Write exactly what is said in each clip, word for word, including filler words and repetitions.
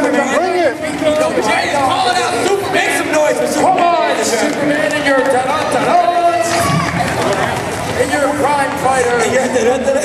Superman. Bring it. Yo, Jay's calling out Superman. Make some noise for Superman. Come on, Superman and your ta-da-ta-da. And your crime fighter. And your da-da-da-da.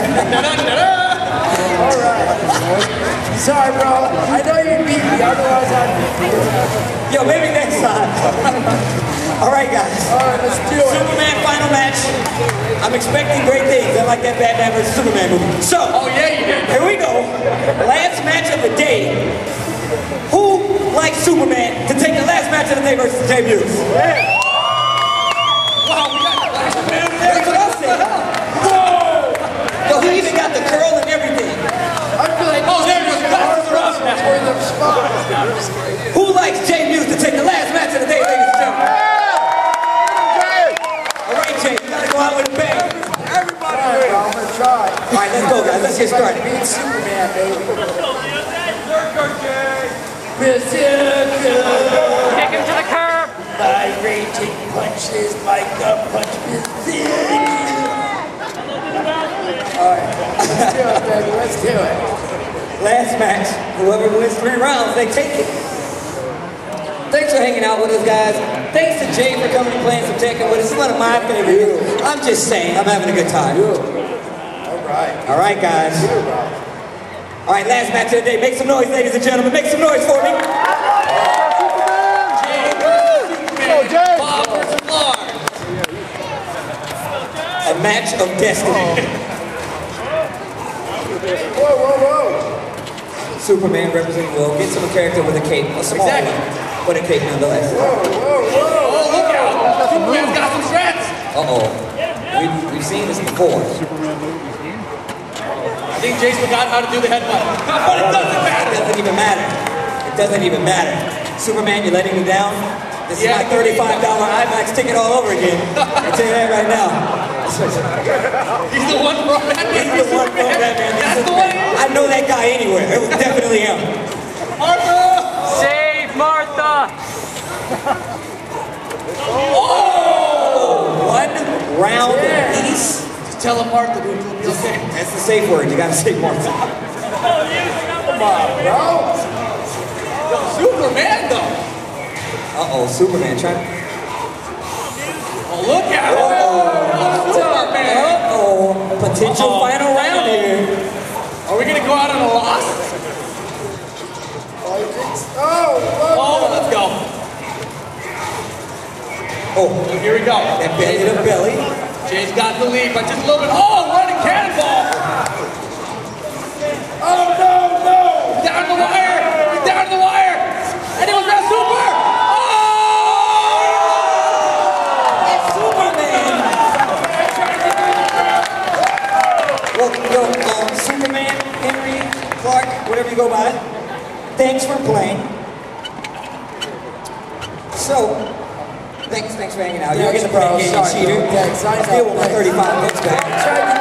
All right. Sorry, bro. I know you beat me, otherwise I'd beat you. Yo, maybe next time. All right, guys. All right, let's do it. Superman final match. I'm expecting great things. I like that Batman versus Superman movie. So, Oh, yeah, you did. here we go. Last match of the day. Who likes Superman to take the last match of the day versus Jay Mewes? Yeah. Wow, we got last man. That's what I said. Whoa! Yo, he even got the curl and everything. I feel like Oh, there goes glasses are off now. where the spots. Who likes Jay Mewes to take the last match of the day, ladies and gentlemen? All right, Jay, you gotta go out with a bang. Everybody wins. I'm gonna try. All right, let's go, guys. Let's get started. Beat Superman, baby. Berserker. Kick him to the curb. My raging punches, my gut punch berserker. Alright, let's do it, baby. Let's do it. Last match, whoever wins three rounds, they take it. Thanks for hanging out with us, guys. Thanks to Jay for coming and playing some Tekken with us. It's one of my favorite games. I'm just saying, I'm having a good time. Alright. All right, guys. All right, last match of the day. Make some noise, ladies and gentlemen. Make some noise for me. Jay versus Superman. Jay. Bob versus Lars. A match of destiny. Whoa, whoa, whoa. Superman representing Will. Get some character with a cape. A small Exactly. one, but a cape nonetheless. Whoa, whoa, whoa. Oh, look out. Superman's got some shreds. Uh-oh. We've, we've seen this before. I think Jay's forgot how to do the headbutt. But it doesn't It matter. doesn't even matter. It doesn't even matter. Superman, you're letting me down. This is Yeah. my thirty-five dollar IMAX ticket all over again. I'll tell you that right now. He's the one from Batman. He's the one from Batman. That's the one. I know that guy anywhere. It was definitely him. Martha. Save Martha. Oh! One round Yeah. apiece. Just tell him Martha, dude. It'll be okay. That's the safe word. You gotta say Martha. Come on, bro. Superman, though. Uh-oh, Superman trying. Oh, look out. Uh-oh. Oh, Superman. Uh-oh. Potential Uh-oh. final round here. Are we going to go out on a loss? Oh, look. Oh, let's go. Oh, Here we go. that belly to belly. Jay's got the lead, but just a little bit. Oh, running cannonball. Oh, no, no. Down the wire. He's down the wire. And it was that super. Well, yo, um, Superman, Henry, Clark, whatever you go by, thanks for playing. So, thanks, thanks for hanging out. You're getting the Thanks, bro. game Sorry, cheater. bro. Thanks. I I still want my know. thirty-five bucks back. Tried to